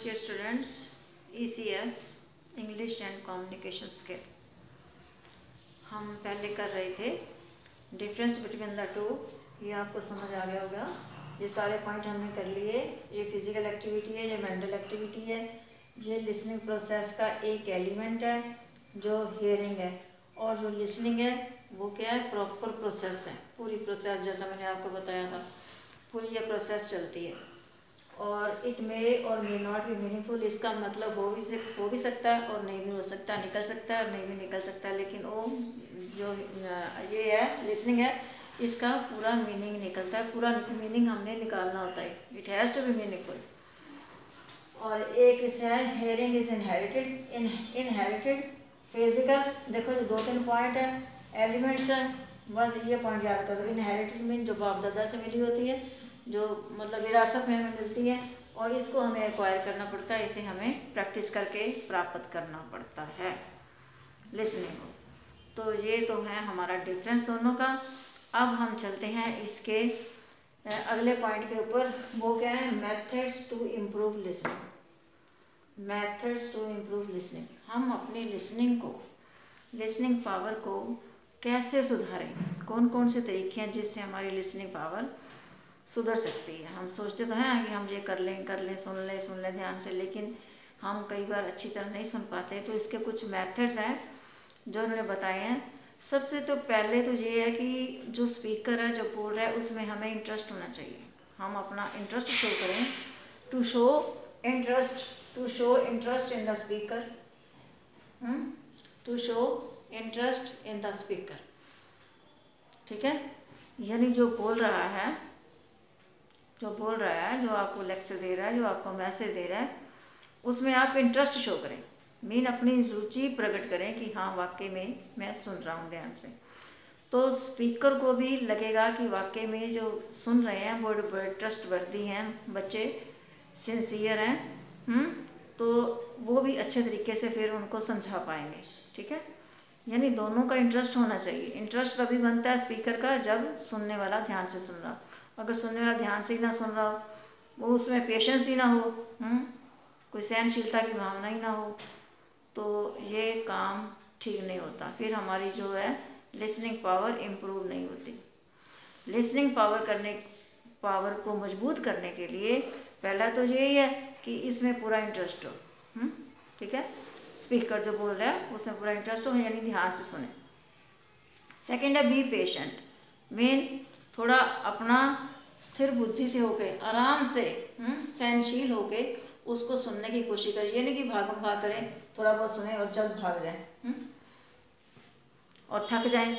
Dear students, ECS English and communication skill हम पहले कर रहे थे डिफरेंस बिटवीन द टू। ये आपको समझ आ गया होगा। ये सारे पॉइंट हमने कर लिए। ये फिजिकल एक्टिविटी है, ये मेंटल एक्टिविटी है, ये लिसनिंग प्रोसेस का एक एलिमेंट है जो हियरिंग है, और जो लिसनिंग है वो क्या है, प्रॉपर प्रोसेस है। पूरी प्रोसेस जैसा मैंने आपको बताया था, पूरी ये प्रोसेस चलती है। और इट मे और मे नॉट बी मीनिंगफुल, इसका मतलब हो भी सकता है और नहीं भी हो सकता, निकल सकता है और नहीं भी निकल सकता, लेकिन वो जो ये है लिसनिंग है, इसका पूरा मीनिंग निकलता है। पूरा मीनिंग हमने निकालना होता है। It has to be meaningful. और एक इसे है हेयरिंग इज इनहेरिटेड फिजिकल। देखो जो 2-3 पॉइंट है, एलिमेंट्स है, बस ये पॉइंट याद करो। इनहेरिटेड मीन जो बाप दादा से मिली होती है, जो मतलब विरासत में हमें मिलती है, और इसको हमें एक्वायर करना पड़ता है, इसे हमें प्रैक्टिस करके प्राप्त करना पड़ता है लिसनिंग को। तो ये तो है हमारा डिफरेंस दोनों का। अब हम चलते हैं इसके अगले पॉइंट के ऊपर। वो क्या है, methods to improve listening. Methods to improve listening, हम अपनी लिसनिंग पावर को कैसे सुधारें, कौन कौन से तरीके हैं जिससे हमारी लिसनिंग पावर सुधर सकती है। हम सोचते तो हैं कि हम ये कर लें, सुन लें ध्यान से, लेकिन हम कई बार अच्छी तरह नहीं सुन पाते। तो इसके कुछ मेथड्स हैं जो उन्होंने बताए हैं। सबसे तो पहले तो ये है कि जो स्पीकर है, जो बोल रहा है, उसमें हमें इंटरेस्ट होना चाहिए। हम अपना इंटरेस्ट शो करें, to show interest in the speaker, to show interest in the speaker. ठीक है, यानी जो बोल रहा है, जो आपको लेक्चर दे रहा है, जो आपको मैसेज दे रहा है, उसमें आप इंटरेस्ट शो करें, मीन अपनी रुचि प्रकट करें कि हाँ वाकई में मैं सुन रहा हूँ ध्यान से। तो स्पीकर को भी लगेगा कि वाकई में जो सुन रहे हैं वो बड़े ट्रस्टवर्दी हैं, बच्चे सिंसियर हैं, तो वो भी अच्छे तरीके से फिर उनको समझा पाएंगे। ठीक है, यानी दोनों का इंटरेस्ट होना चाहिए। इंटरेस्ट तभी बनता है स्पीकर का जब सुनने वाला ध्यान से सुन रहा हो। अगर सुनने वाला ध्यान से ही ना सुन रहा हो, वो उसमें पेशेंस ही ना हो, कोई सहनशीलता की भावना ही ना हो, तो ये काम ठीक नहीं होता। फिर हमारी जो है लिसनिंग पावर इम्प्रूव नहीं होती। लिसनिंग पावर को मजबूत करने के लिए पहला तो यही है कि इसमें पूरा इंटरेस्ट हो। ठीक है, स्पीकर जो बोल रहा है उसमें पूरा इंटरेस्ट हो, यानी ध्यान से सुने। सेकेंड है बी पेशेंट, मीन थोड़ा अपना स्थिर बुद्धि से होके, आराम से, सहनशील होके उसको सुनने की कोशिश करें। ये नहीं कि भाग करें, थोड़ा बहुत सुने और जल्द भाग जाए और थक जाएं,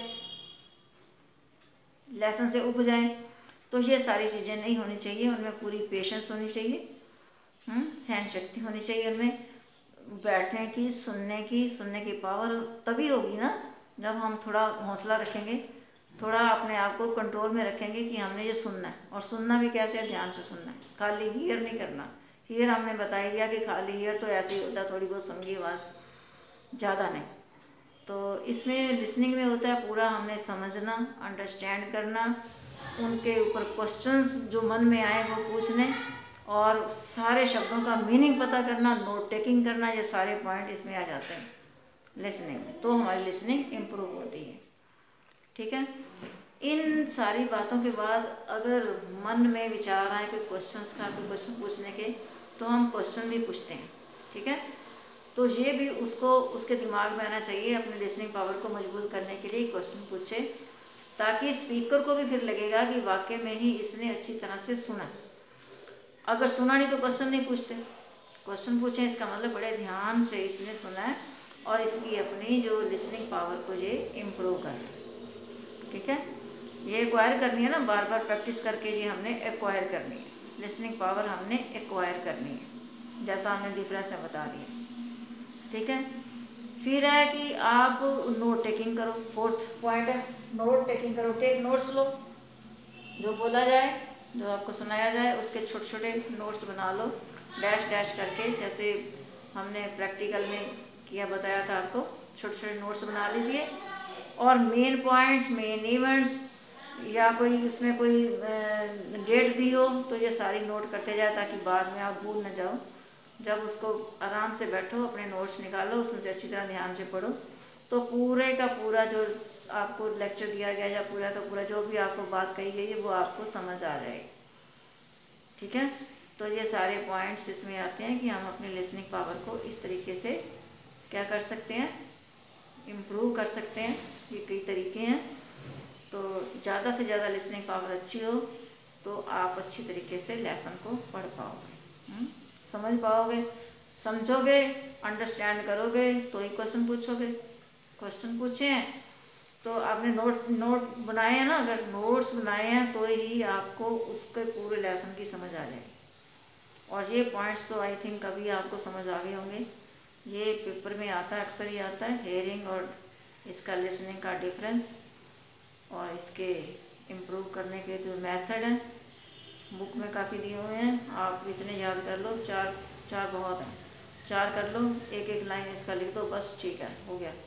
लेसन से उब जाएं। तो ये सारी चीज़ें नहीं होनी चाहिए। उनमें पूरी पेशेंस होनी चाहिए, सहन शक्ति होनी चाहिए उनमें। बैठने की, सुनने की पावर तभी होगी ना जब हम थोड़ा हौसला रखेंगे, थोड़ा अपने आप को कंट्रोल में रखेंगे कि हमने ये सुनना है। और सुनना भी कैसे है, ध्यान से सुनना है, खाली हियर नहीं करना। हियर हमने बता दिया कि खाली हियर तो ऐसे ही होता है, थोड़ी बहुत सुन की आवाज़, ज़्यादा नहीं। तो इसमें लिसनिंग में होता है पूरा हमने समझना, अंडरस्टैंड करना, उनके ऊपर क्वेश्चंस जो मन में आए वो पूछने, और सारे शब्दों का मीनिंग पता करना, नोट टेकिंग करना। ये सारे पॉइंट इसमें आ जाते हैं लिसनिंग में, तो हमारी लिसनिंग इम्प्रूव होती है। ठीक है, इन सारी बातों के बाद अगर मन में विचार आए कोई क्वेश्चन पूछने के, तो हम क्वेश्चन भी पूछते हैं। ठीक है, तो ये भी उसको उसके दिमाग में आना चाहिए। अपनी लिसनिंग पावर को मजबूत करने के लिए क्वेश्चन पूछे, ताकि स्पीकर को भी फिर लगेगा कि वाकई में ही इसने अच्छी तरह से सुना। अगर सुना नहीं तो क्वेश्चन नहीं पूछते, क्वेश्चन पूछें, इसका मतलब बड़े ध्यान से इसने सुना है और इसकी अपनी जो लिसनिंग पावर को ये इम्प्रूव कर ले। ठीक है, ये एक्वायर करनी है ना, बार बार प्रैक्टिस करके ये हमने एक्वायर करनी है। लिसनिंग पावर हमने एक्वायर करनी है, जैसा हमने डिफरेंस में बता दिया। ठीक है, फिर है कि आप नोट टेकिंग करो। फोर्थ पॉइंट है नोट टेकिंग करो। टेक नोट्स लो, जो बोला जाए, जो आपको सुनाया जाए, उसके छोटे छोटे नोट्स बना लो, डैश करके, जैसे हमने प्रैक्टिकल में किया बताया था आपको। छोटे छोटे नोट्स बना लीजिए, और मेन पॉइंट्स, मेन इवेंट्स, या कोई इसमें कोई डेट दी हो तो ये सारी नोट करते जाए, ताकि बाद में आप भूल न जाओ। जब उसको आराम से बैठो, अपने नोट्स निकालो, उसमें से अच्छी तरह ध्यान से पढ़ो, तो पूरे का पूरा जो आपको लेक्चर दिया गया या पूरा का पूरा जो भी आपको बात कही गई है वो आपको समझ आ जाएगी। ठीक है, तो ये सारे पॉइंट्स इसमें आते हैं कि हम अपनी लिसनिंग पावर को इस तरीके से क्या कर सकते हैं, इम्प्रूव कर सकते हैं। ये कई तरीके हैं। तो ज़्यादा से ज़्यादा लिसनिंग पावर अच्छी हो तो आप अच्छी तरीके से लेसन को पढ़ पाओगे, समझ पाओगे, समझोगे, अंडरस्टैंड करोगे तो ही क्वेश्चन पूछोगे। क्वेश्चन पूछे हैं तो आपने नोट बनाए हैं ना, अगर नोट्स बनाए हैं तो ही आपको उसके पूरे लेसन की समझ आ जाएगी। और ये पॉइंट्स तो आई थिंक अभी आपको समझ आ गए होंगे। ये पेपर में आता है, अक्सर ही आता है, हेयरिंग और इसका लिसनिंग का डिफरेंस और इसके इम्प्रूव करने के जो मेथड हैं बुक में काफ़ी दिए हुए हैं। आप इतने याद कर लो, चार बहुत हैं, 4 कर लो, एक लाइन इसका लिख दो, बस ठीक है, हो गया।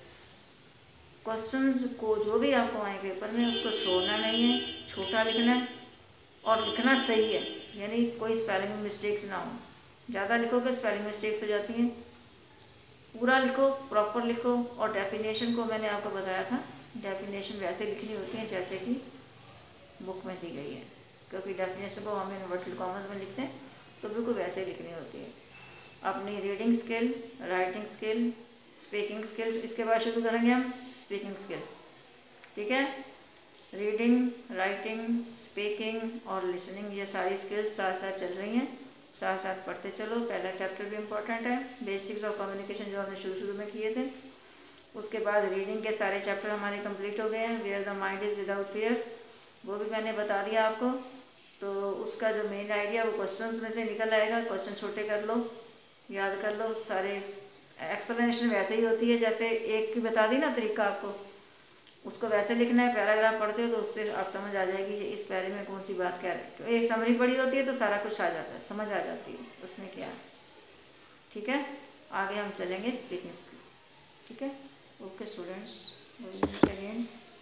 क्वेश्चंस को जो भी आपको आए पेपर में उसको छोड़ना नहीं है, छोटा लिखना है और लिखना सही है, यानी कोई स्पेलिंग मिस्टेक्स ना हो। ज़्यादा लिखोगे स्पेलिंग मिस्टेक्स हो जाती हैं। पूरा लिखो, प्रॉपर लिखो। और डेफिनेशन को मैंने आपको बताया था, डेफिनेशन वैसे लिखनी होती है जैसे कि बुक में दी गई है, क्योंकि डेफिनेशन को हम इन्वर्टेड कॉमर्स में लिखते हैं तो बिल्कुल वैसे लिखनी होती है। अपनी reading skill, writing skill, speaking skill, इसके बाद शुरू करेंगे हम स्पीकिंग स्किल। ठीक है, रीडिंग, राइटिंग, स्पीकिंग और लिसनिंग, ये सारी स्किल्स साथ साथ चल रही हैं, साथ साथ पढ़ते चलो। पहला चैप्टर भी इम्पोर्टेंट है, बेसिक्स ऑफ कम्युनिकेशन, जो हमने शुरू में किए थे। उसके बाद रीडिंग के सारे चैप्टर हमारे कंप्लीट हो गए हैं। Where the mind is without fear, वो भी मैंने बता दिया आपको। तो उसका जो मेन आइडिया वो क्वेश्चंस में से निकल आएगा। क्वेश्चन छोटे कर लो, याद कर लो सारे। एक्सप्लेनेशन वैसे ही होती है जैसे एक की बता दी ना तरीका आपको, उसको वैसे लिखना है। पैराग्राफ पढ़ते हो तो उससे आप समझ आ जाएगी ये इस पैरे में कौन सी बात कह रहे हैं। तो एक समरी पढ़ी होती है तो सारा कुछ आ जाता है, समझ आ जाती है उसमें क्या है। ठीक है, आगे हम चलेंगे स्पीकिंग स्किल। ठीक है, ओके स्टूडेंट्स, अगेन।